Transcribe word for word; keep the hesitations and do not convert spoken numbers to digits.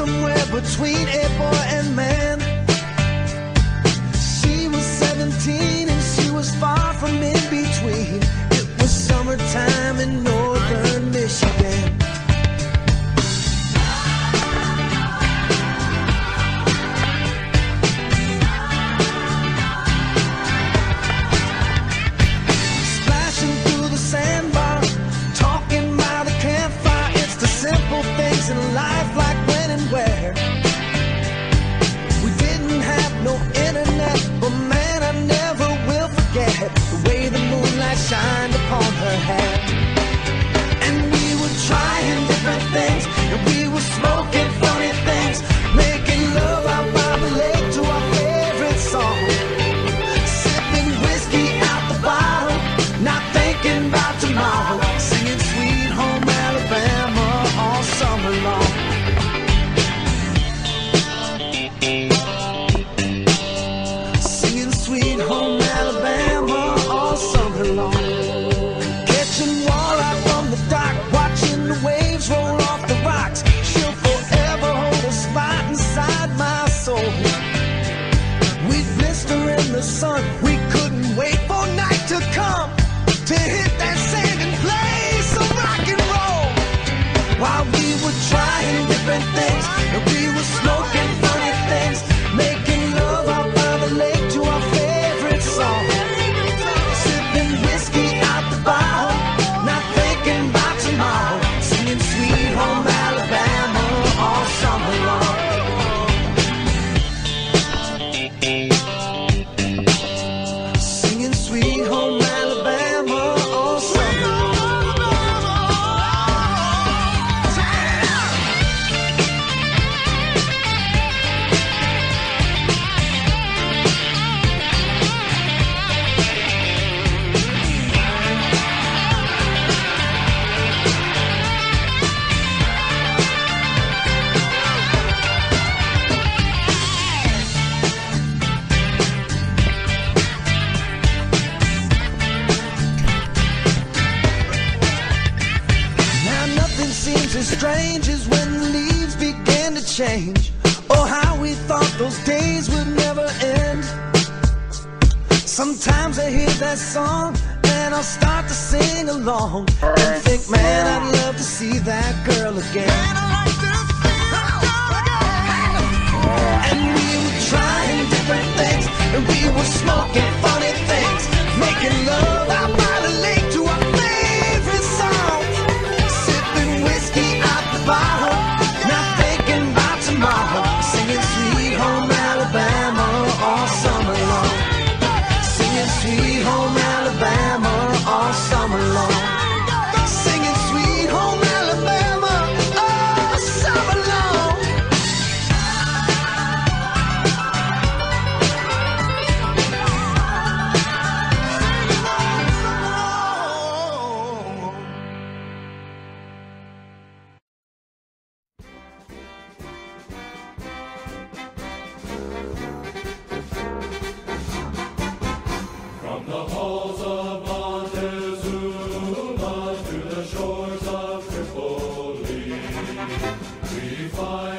somewhere between a boy and man. She was seventeen and she was far from in between. It was summertime in northern Michigan. Splashing through the sandbar, talking by the campfire. It's the simple things in life, like when and where. We didn't have no internet, but man, I never will forget the way the moonlight shined upon her hair. And we were trying different things, and we were smoking funny things, making love out by the lake to our favorite song, sipping whiskey out the bottle, not thinking about tomorrow, singing Sweet Home Alabama all summer long. Singing Sweet Home Alabama all summer long. Catching walleye from the dock, watching the waves roll off the rocks. She'll forever hold a spot inside my soul. We'd blister in the sun, we couldn't wait for night to come to hit that sand and play some rock and roll. While we were trying different things, and we were smoking funny things, making love out by the lake to our favorite song, sipping whiskey out the bottle, not thinking about tomorrow, singing Sweet Home Alabama all summer long. Singing Sweet Home Alabama all summer long. Now nothing seems as strange as when the leaves began to change. Oh, how we thought those days would never end. Sometimes I hear that song and I'll start to sing along and think, man, I'd love to see that girl again. And we were trying different things, and we were smoking funny things, making love out by the lake to our favorite songs, sipping whiskey out the bottle, not thinking about tomorrow, singing Sweet Home Alabama all summer long. Singing Sweet Home Alabama all summer long. Singing Sweet Home Alabama all summer long. From the halls of Montezuma to the shores of Tripoli, we find